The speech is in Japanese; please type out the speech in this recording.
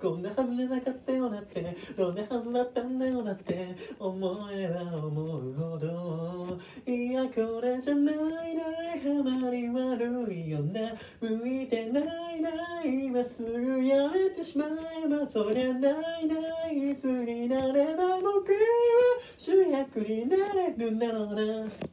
こんなはずじゃなかったよなって、どんなはずだったんだよなって思えば思うほど、いやこれじゃないな、ハマり悪いよな、向いてないな、今すぐやめてしまえばそりゃないな、いつになれば僕は主役になれるんだろうな。